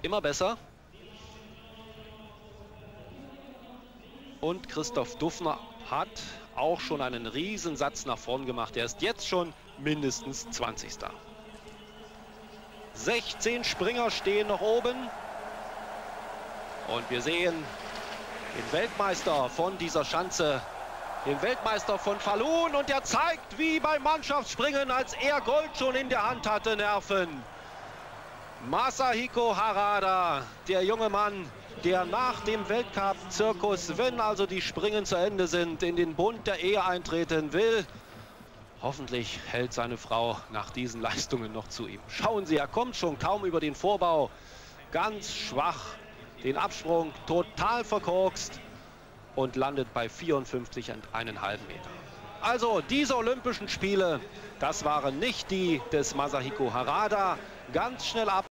immer besser. Und Christoph Dufner hat auch schon einen Riesensatz nach vorn gemacht. Er ist jetzt schon mindestens 20. 16 Springer stehen noch oben. Und wir sehen den Weltmeister von dieser Schanze, den Weltmeister von Falun. Und er zeigt, wie beim Mannschaftsspringen, als er Gold schon in der Hand hatte, Nerven. Masahiko Harada, der junge Mann, der nach dem Weltcup-Zirkus, wenn also die Springen zu Ende sind, in den Bund der Ehe eintreten will. Hoffentlich hält seine Frau nach diesen Leistungen noch zu ihm. Schauen Sie, er kommt schon kaum über den Vorbau. Ganz schwach, den Absprung total verkorkst und landet bei 54,5 Meter. Also diese Olympischen Spiele, das waren nicht die des Masahiko Harada. Ganz schnell ab.